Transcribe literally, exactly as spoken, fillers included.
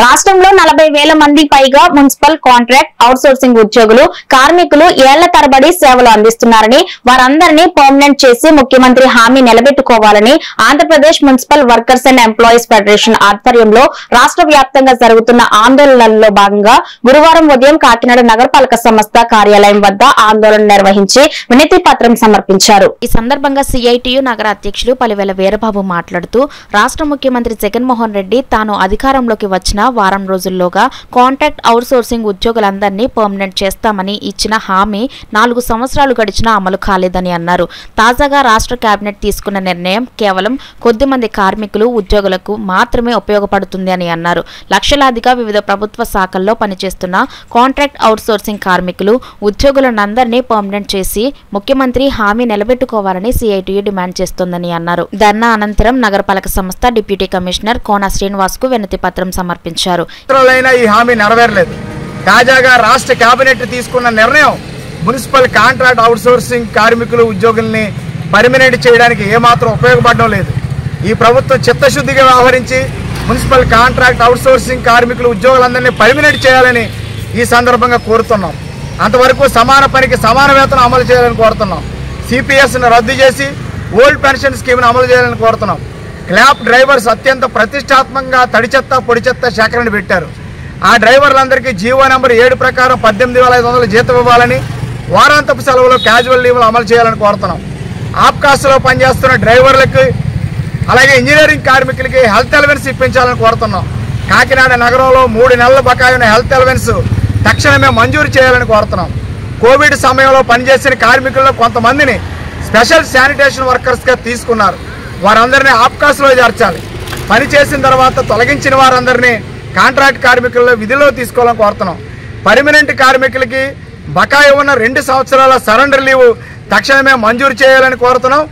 రాష్ట్రంలో నలభై వేల మంది పైగా మున్సిపల్ కాంట్రాక్ట్ అవుట్సోర్సింగ్ ఉద్యోగులు కార్మికులు ఏళ్ల తరబడి సేవలు అందిస్తున్నారని వారందరినీ పర్మనెంట్ చేసి ముఖ్యమంత్రి హామీ నిలబెట్టుకోవాలని Andhra Pradesh municipal workers and employees federation ఆధ్వర్యంలో రాష్ట్ర వ్యాప్తంగా జరుగుతున్న ఆందోళనల్లో భాగంగా గురువారం ఉదయం కాకినాడ నగరపాలక సంస్థ కార్యాలయం వద్ద ఆందోళన నిర్వహించి వినతి పత్రం సమర్పించారు। ఈ సందర్భంగా సిఐటియు నగర అధ్యక్షులు పలివేల వీరబాబు మాట్లాడుతూ రాష్ట్ర ముఖ్యమంత్రి జగన్మోహన్ రెడ్డి తాను అధికారంలోకి వచ్చిన వారం రోజుల్లోగా కాంట్రాక్ట్ అవుట్సోర్సింగ్ ఉద్యోగులందరినీ పర్మనెంట్ చేస్తామని ఇచ్చిన హామీ నాలుగు సంవత్సరాలు గడిచినా అమలు కాలేదని అన్నారు। తాజాగా రాష్ట్ర కేబినెట్ తీసుకున్న నిర్ణయం కేవలం కొద్ది మంది కార్మికులు ఉద్యోగులకు మాత్రమే ఉపయోగపడుతుంది అని అన్నారు। లక్షలాదిగా వివిధ ప్రభుత్వ శాఖల్లో పనిచేస్తున్న కాంట్రాక్ట్ అవుట్సోర్సింగ్ కార్మికులు ఉద్యోగులందరినీ పర్మనెంట్ చేసి ముఖ్యమంత్రి హామీ నిలబెట్టుకోవాలని సిఐటియు డిమాండ్ చేస్తోందని అన్నారు। ధర్నా అనంతరం నగరపాలక సంస్థ డిప్యూటీ కమిషనర్ కోన శ్రీనివాస్ కు వినతి పత్రం సమర్పించారు। ఈ హామీ నెరవేరలేదు। తాజాగా రాష్ట్ర కేబినెట్ తీసుకున్న నిర్ణయం మున్సిపల్ కాంట్రాక్ట్ అవుట్సోర్సింగ్ కార్మికులు ఉద్యోగుల్ని పర్మనెంట్ చేయడానికి ఏమాత్రం ఉపయోగపడడం లేదు। ఈ ప్రభుత్వం చిత్తశుద్ధిగా వ్యవహరించి మున్సిపల్ కాంట్రాక్ట్ అవుట్సోర్సింగ్ కార్మికులు ఉద్యోగులందరినీ పర్మనెంట్ చేయాలని ఈ సందర్భంగా కోరుతున్నాం। అంతవరకు సమాన పనికి సమాన వేతనం అమలు చేయాలని కోరుతున్నాం। సిపిఎస్ను రద్దు చేసి ఓల్డ్ పెన్షన్ స్కీమ్ను అమలు చేయాలని కోరుతున్నాం। క్లాప్ డ్రైవర్స్ అత్యంత ప్రతిష్టాత్మకంగా తడి చెత్త పొడి చెత్త సేకరణ పెట్టారు। ఆ డ్రైవర్లందరికీ జీవో నెంబర్ ఏడు ప్రకారం పద్దెనిమిది వేల ఐదు వందల జీతం ఇవ్వాలని, వారాంతపు సెలవులు క్యాజువల్ లీవ్లు అమలు చేయాలని కోరుతున్నాం। ఆప్కాస్లో పనిచేస్తున్న డ్రైవర్లకి అలాగే ఇంజనీరింగ్ కార్మికులకి హెల్త్ అలవెన్స్ ఇప్పించాలని కోరుతున్నాం। కాకినాడ నగరంలో మూడు నెలల బకాయి ఉన్న హెల్త్ అలవెన్స్ తక్షణమే మంజూరు చేయాలని కోరుతున్నాం। కోవిడ్ సమయంలో పనిచేసిన కార్మికుల్లో కొంతమందిని స్పెషల్ శానిటేషన్ వర్కర్స్గా తీసుకున్నారు, వారందరినీ ఆప్కాస్లో చేర్చాలి। పని చేసిన తర్వాత తొలగించిన వారందరినీ కాంట్రాక్ట్ కార్మికుల్లో విధిలో తీసుకోవాలని కోరుతున్నాం। పర్మనెంట్ కార్మికులకి బకాయి ఉన్న రెండు సంవత్సరాల సరెండర్ లీవ్ తక్షణమే మంజూరు చేయాలని కోరుతున్నాం।